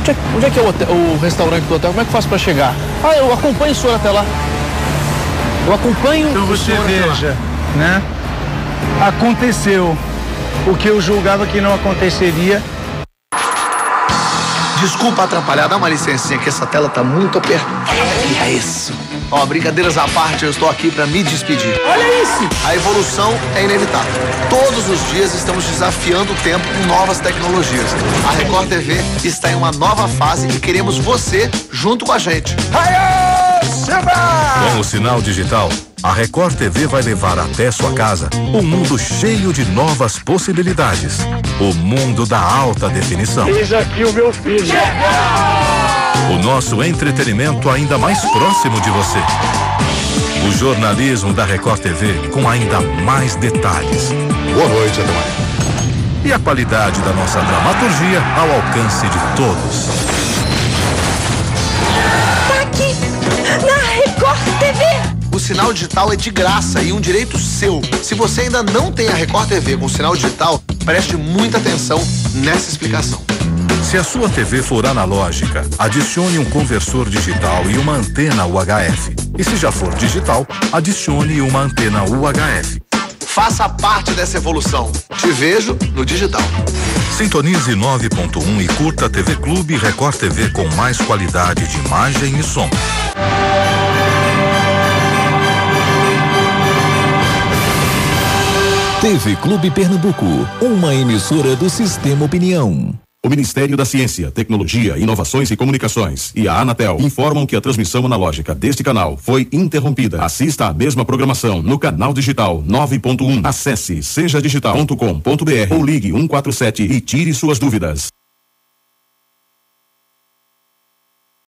Onde é que é o restaurante do hotel? Como é que eu faço para chegar? Eu acompanho o senhor até lá. Eu acompanho então o você senhor veja, né? Aconteceu o que eu julgava que não aconteceria. Desculpa atrapalhar, dá uma licencinha que essa tela tá muito apertada. É isso. Ó, brincadeiras à parte, eu estou aqui para me despedir. Olha isso! A evolução é inevitável. Todos os dias estamos desafiando o tempo com novas tecnologias. A Record TV está em uma nova fase e queremos você junto com a gente. Com o sinal digital, a Record TV vai levar até sua casa um mundo cheio de novas possibilidades. O mundo da alta definição. Eis aqui o meu filho. O nosso entretenimento ainda mais próximo de você. O jornalismo da Record TV com ainda mais detalhes. Boa noite, até amanhã. E a qualidade da nossa dramaturgia ao alcance de todos. Tá aqui, na Record TV. O sinal digital é de graça e um direito seu. Se você ainda não tem a Record TV com sinal digital, preste muita atenção nessa explicação. Se a sua TV for analógica, adicione um conversor digital e uma antena UHF. E se já for digital, adicione uma antena UHF. Faça parte dessa evolução. Te vejo no digital. Sintonize 9.1 e curta a TV Clube Record TV com mais qualidade de imagem e som. TV Clube Pernambuco, uma emissora do Sistema Opinião. O Ministério da Ciência, Tecnologia, Inovações e Comunicações e a Anatel informam que a transmissão analógica deste canal foi interrompida. Assista a mesma programação no canal digital 9.1. Acesse sejadigital.com.br ou ligue 147 e tire suas dúvidas.